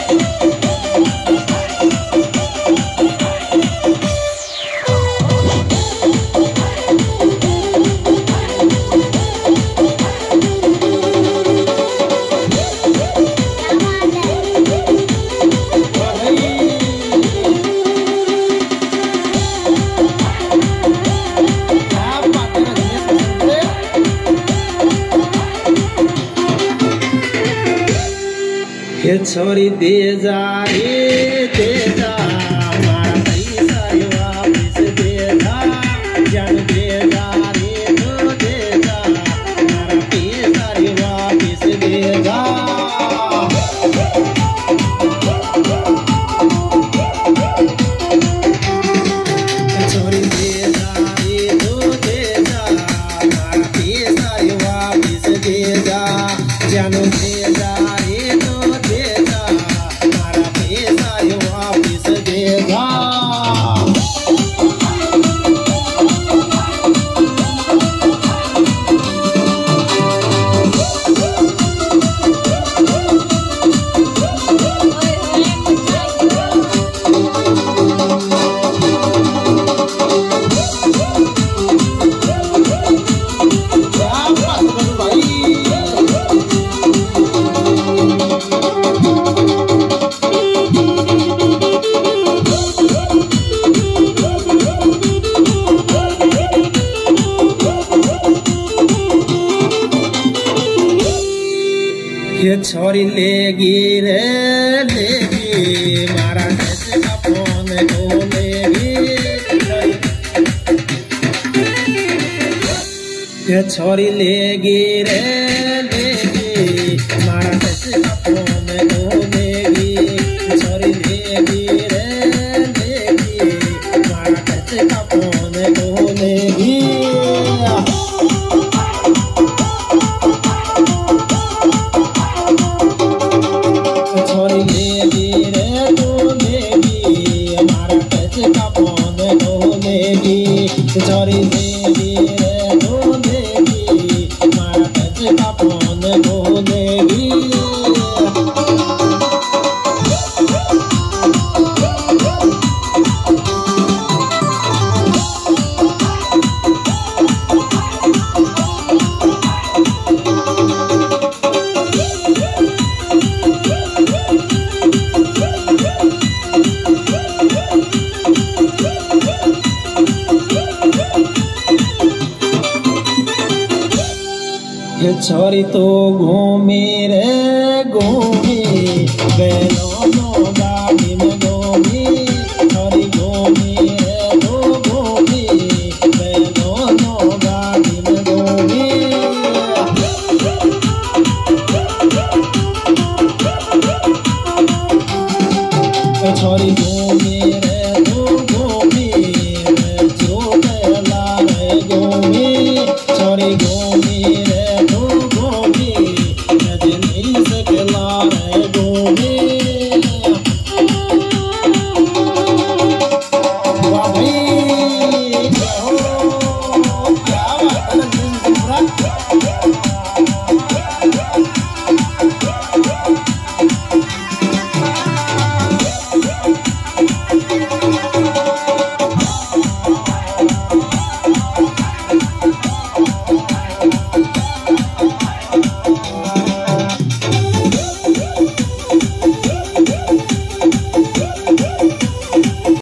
ये छोरी दे जा रे दे जा हमारा पैसा वापस दे जा जान दे जा रे तो दे जा हमारा पैसा वापस दे जा छोरी दे जा रे तो दे जा हमारा पैसा वापस दे जा जान दे जा ये छोरी लेगी रे लेगी मारा कैसे का फोन को लेगी ये छोरी लेगी रे लेगी मारा कैसे का फोन को लेगी छोरी लेगी रे लेगी मारा कैसे का फोन को लेगी छोरी लेगी रे तो लेगी हमारा पैसे का फोन तो लेगी छोरी लेगी रे तो लेगी हमारा पैसे का फोन तो लेगी ये छोरी तो घूमी रे घूमी बैलों गाड़ी में घूमी छोरी घूमी रे तो घूमी बैलों गाड़ी में घूमी छोरी घूमी